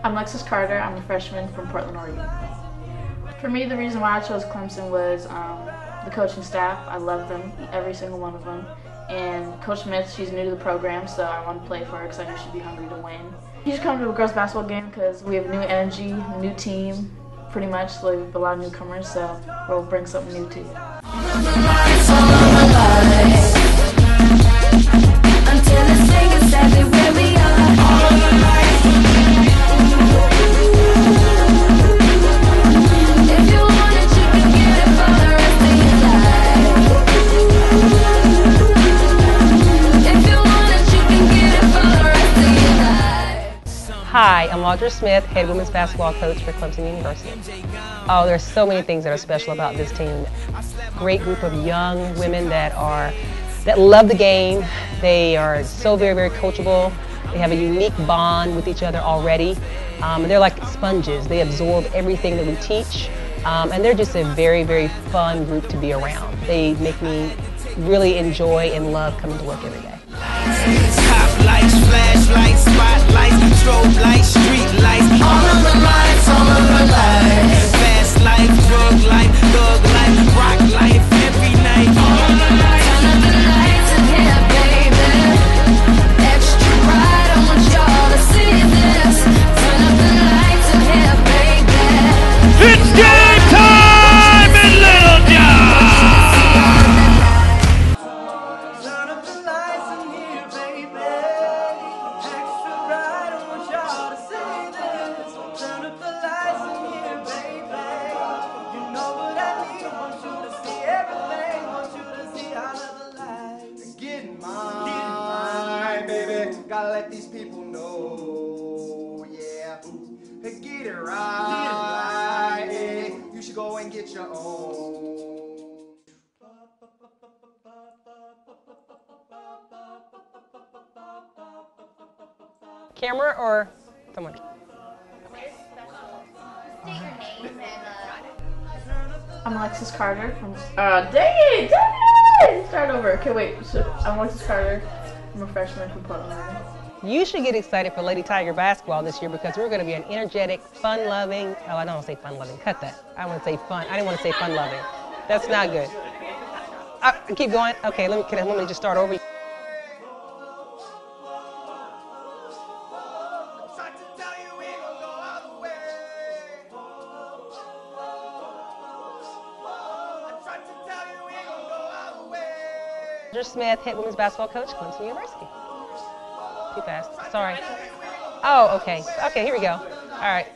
I'm Lexus Carter. I'm a freshman from Portland, Oregon. For me, the reason why I chose Clemson was the coaching staff. I love them, every single one of them. And Coach Smith, she's new to the program, so I want to play for her because I know she'd be hungry to win. You should come to a girls basketball game because we have new energy, new team, pretty much. So we have a lot of newcomers, so we'll bring something new to you. Hi, I'm Audra Smith, head women's basketball coach for Clemson University. Oh, there's so many things that are special about this team. Great group of young women that love the game. They are so very, very coachable. They have a unique bond with each other already. They're like sponges. They absorb everything that we teach. And they're just a very, very fun group to be around. They make me really enjoy and love coming to work every day. Top lights, flashlights, spotlights, strobe lights, street lights, all of the lights, all of the lights. Fast life, drug life, thug life, rock life, every night. All of the lights. Turn up the lights in here, baby. Extra bright, I want y'all to see this. Turn up the lights in here, baby. It's game time in Little John. Gotta let these people know, yeah. Hey, get it right. Hey, you should go and get your own. Camera or someone? I'm Alexis Carter from. Dang it! Start over. Okay, wait. So I'm Alexis Carter. I'm a freshman from Portland, Oregon. You should get excited for Lady Tiger basketball this year because we're going to be an energetic, fun-loving. Oh, I don't want to say fun-loving. Cut that. I want to say fun. I didn't want to say fun-loving. That's not good. Keep going. Okay, let me just start over. Audra Smith, head women's basketball coach, Clemson University. Too fast. Sorry. Oh, okay. Okay, here we go. All right.